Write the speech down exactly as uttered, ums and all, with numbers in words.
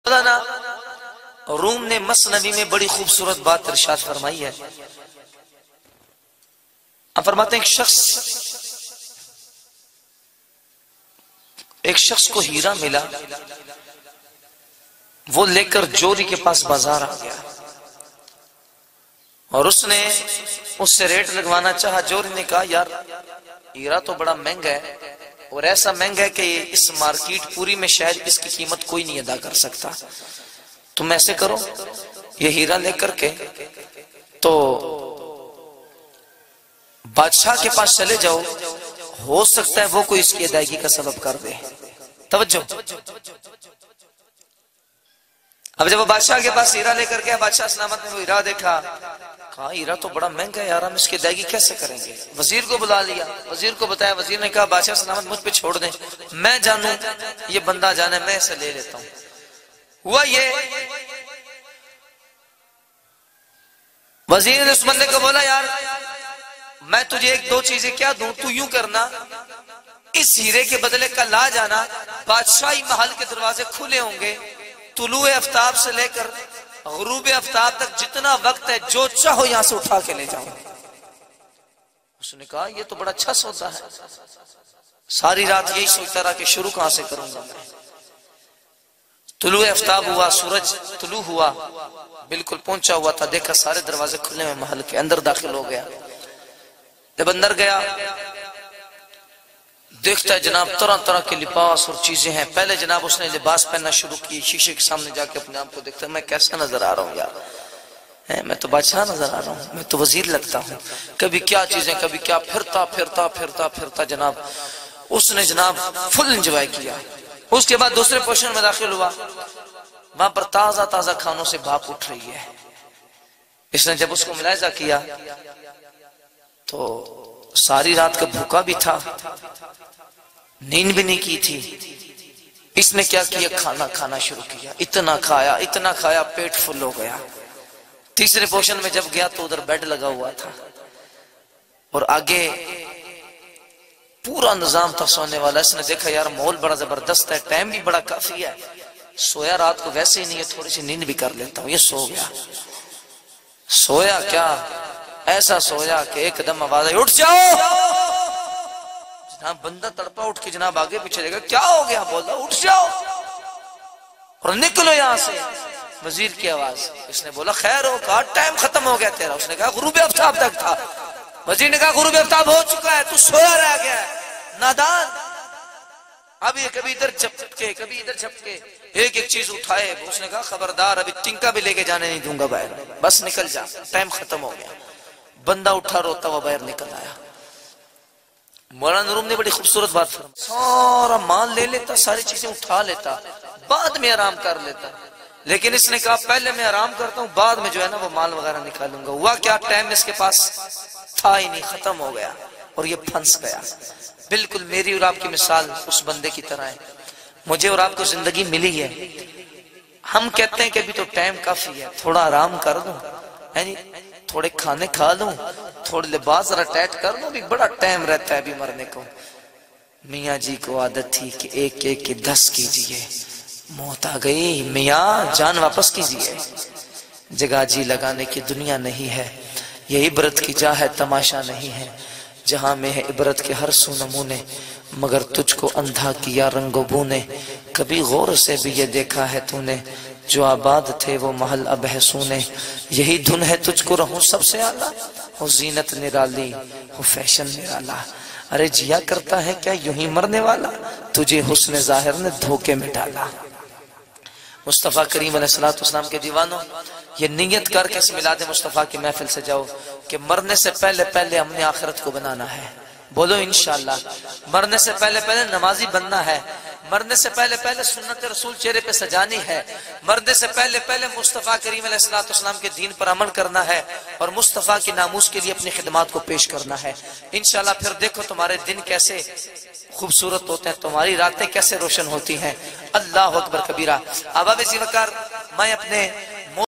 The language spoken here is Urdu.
مولانا روم نے مثنوی میں بڑی خوبصورت بات ارشاد فرمائی ہے. آپ فرماتے ہیں ایک شخص ایک شخص کو ہیرا ملا، وہ لے کر جوری کے پاس بازار آ گیا اور اس نے اس سے ریٹ لگوانا چاہا. جوری نے کہا یار ہیرا تو بڑا مہنگا ہے اور ایسا مہنگا ہے کہ اس مارکیٹ پوری میں شاید اس کی قیمت کوئی نہیں ادا کر سکتا. تم ایسے کرو یہ ہیرا لے کر کے تو بادشاہ کے پاس چلے جاؤ، ہو سکتا ہے وہ کوئی اس کی ادائیگی کا سبب کر دے. توجہ. اب جب وہ بادشاہ کے پاس ہیرا لے کر گیا، بادشاہ سلامت نے وہ ہیرا دیکھا، کہا ہیرا تو بڑا مہنگا ہے یار، ہم اس کی ادائیگی کیسے کریں گے. وزیر کو بلا لیا، وزیر کو بتایا. وزیر نے کہا بادشاہ سلامت مجھ پہ چھوڑ دیں، میں جانوں یہ بندہ جانے، میں اسے لے لیتا ہوں. ہوا یہ وزیر نے اس بندے کو بولا یار میں تجھے ایک دو چیزیں کیا دوں، تو یوں کرنا اس ہیرے کے بدلے کل آ جانا، بادشاہی محل کے دروازے کھلے ہوں گے، طلوع آفتاب سے لے کر غروب آفتاب تک جتنا وقت ہے جو چاہو یہاں سے اٹھا کے لے جاؤں. اس نے کہا یہ تو بڑا اچھا سودا ہے. ساری رات یہی سوچتا رہا کہ شروع کہاں سے کروں گا. طلوع آفتاب ہوا، سورج طلوع ہوا، بالکل پہنچا ہوا تھا، دیکھا سارے دروازے کھلے ہوئے محل کے، اندر داخل ہو گیا. جب اندر گیا دیکھتا ہے جناب طرح طرح کے لباس اور چیزیں ہیں. پہلے جناب اس نے لباس پہننا شروع کی، شیشے کے سامنے جا کے اپنے آپ کو دیکھتا ہے میں کیسا نظر آ رہا ہوں یار، میں تو بادشاہ نظر آ رہا ہوں، میں تو وزیر لگتا ہوں. کبھی کیا چیزیں، کبھی کیا، پھرتا پھرتا پھرتا پھرتا جناب اس نے جناب فل انجوائے کیا. اس کے بعد دوسرے پورشن میں داخل ہوا، وہاں پر تازہ تازہ کھانوں سے بھاپ اٹھ رہی ہے. اس نے جب اس کو ملاحظہ کیا تو ساری رات کا بھوکا بھی تھا، نیند بھی نہیں کی تھی. اس نے کیا کیا، کھانا کھانا شروع کیا. اتنا کھایا اتنا کھایا پیٹ فل ہو گیا. تیسرے پورشن میں جب گیا تو ادھر بیڈ لگا ہوا تھا اور آگے پورا نظام تھا سونے والا. اس نے دیکھا یار ماحول بڑا زبردست ہے، ٹائم بھی بڑا کافی ہے، سویا رات کو ویسے ہی نہیں ہے، تھوڑی سی نیند بھی کر لیتا ہوں. یہ سو گیا. سویا کیا، ایسا سویا کہ ایک دم آواز آئی اٹھ جاؤ. جناب بندہ تڑپا اٹھ کے جناب آگے پیچھے دیکھا کیا ہو گیا، بولا اٹھ جاؤ اور نکلو یہاں سے. وزیر کی آواز. اس نے بولا خیر ہو، کہا ٹائم ختم ہو گیا تیرا. اس نے کہا غروب آفتاب تک تھا. وزیر نے کہا غروب آفتاب ہو چکا ہے، تو سویا رہ گیا ہے نادان. اب یہ کبھی ادھر جھپکے کبھی ادھر جھپکے ایک ایک چیز اٹھائے. اس نے کہا خبردار ابھی ٹنکا بھی لے کے جانے نہیں دوں گا باہر، بس نکل جا، ٹائم ختم ہو گیا. بندہ اٹھا روتا ہوا باہر نکل آیا. مولانا روم نے بڑی خوبصورت بات فرمائی، سارا مال لے لیتا، ساری چیزیں اٹھا لیتا، بعد میں آرام کر لیتا. لیکن اس نے کہا پہلے میں آرام کرتا ہوں، بعد میں جو ہے نا وہ مال وغیرہ نکالوں گا. ہوا کیا، ٹائم اس کے پاس تھا ہی نہیں، ختم ہو گیا اور یہ پھنس گیا. بالکل میری اور آپ کی مثال اس بندے کی طرح ہے. مجھے اور آپ کو زندگی ملی ہے، ہم کہتے ہیں کہ ابھی تو ٹائم کافی ہے، تھوڑا آرام کر دوں، تھوڑے کھانے کھا لوں، تھوڑے لباس ذرا ٹائٹ کر لوں، بھی بڑا ٹائم رہتا ہے ابھی مرنے کو. میاں جی کو عادت تھی کہ ایک ایک کے دس کیجئے، موت آ گئی میاں جان واپس کیجئے. جگہ جی لگانے کی دنیا نہیں ہے، یہ عبرت کی جا ہے تماشا نہیں ہے. جہاں میں ہے عبرت کے ہر سو نمونے، مگر تجھ کو اندھا کیا رنگ و بو نے. کبھی غور سے بھی یہ دیکھا ہے تو نے، جو آباد تھے وہ محل اب ہے سونے. یہی دھن ہے تجھ کو رہوں سب سے اعلیٰ، ہو زینت نرالی ہو فیشن نرالا. ارے جیا کرتا ہے کیا یوں ہی مرنے والا، تجھے حسن ظاہر نے دھوکے میں ڈالا. مصطفیٰ کریم علیہ السلام کے دیوانوں، یہ نیت کر کے اس میلاد مصطفیٰ کی محفل سے جاؤ کہ مرنے سے پہلے پہلے ہم نے آخرت کو بنانا ہے. بولو انشاءاللہ. مرنے سے پہلے پہلے نمازی بننا ہے، مرنے سے پہلے پہلے سنت رسول چہرے پہ سجانی ہے، مرنے سے پہلے پہلے مصطفیٰ کریم علیہ السلام کے دین پر عمل کرنا ہے اور مصطفیٰ کی ناموس کے لیے اپنی خدمات کو پیش کرنا ہے. انشاءاللہ پھر دیکھو تمہارے دن کیسے خوبصورت ہوتے ہیں، تمہاری راتیں کیسے روشن ہوتی ہیں. اللہ اکبر کبیرہ. احباب ذی وقار، میں اپنے